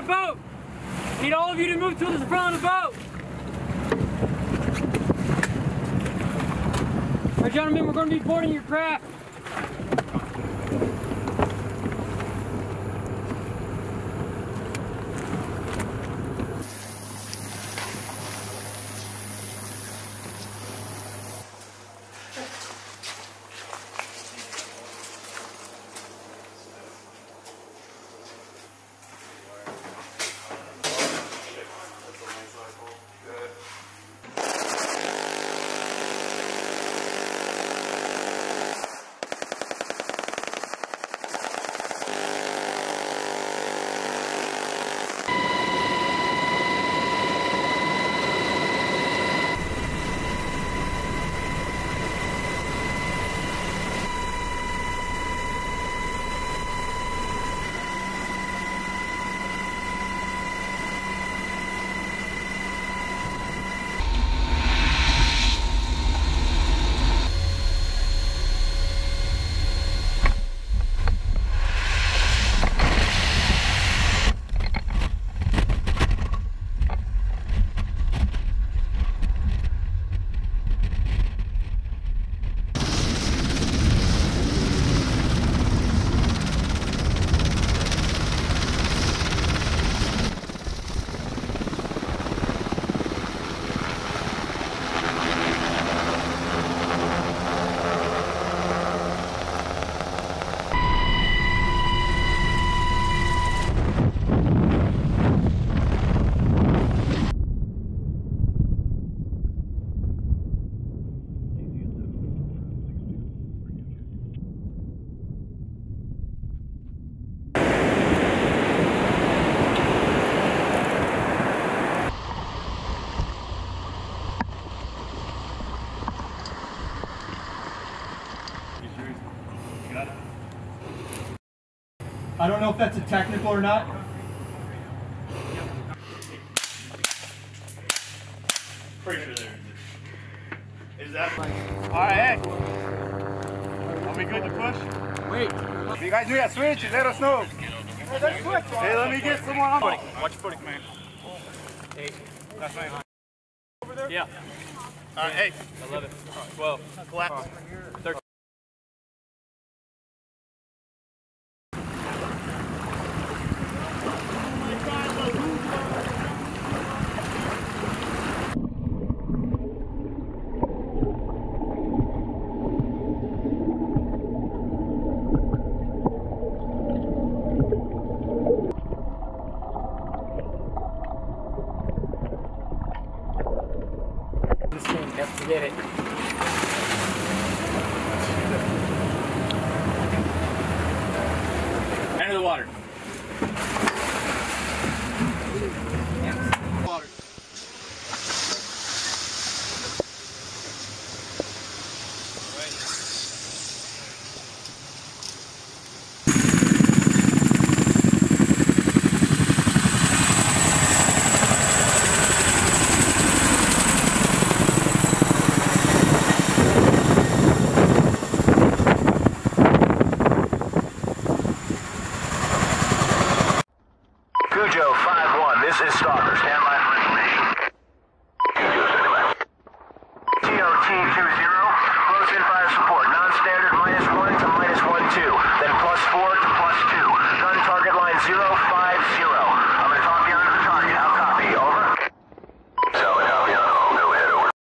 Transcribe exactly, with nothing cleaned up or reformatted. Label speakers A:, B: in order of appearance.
A: boat. I need all of you to move towards the front of the boat. All right, gentlemen, we're going to be boarding your craft.
B: I don't know if that's a technical or not.
C: Pretty sure there is. Is that? Alright, hey. Are we good to push? Wait. If you guys do that switch, let us know. Hey, let me get someone on. Watch your footing, man. Hey. That's fine. Over there? Yeah. Alright, hey. eleven. twelve. Collapse. thirteen.
A: Get it. Enter the water. Water.
D: This is Stalker. Stand by for information. T O T two zero. Close in fire support. Non-standard minus one to minus one two. Then plus four to plus two. Gun target line zero five zero.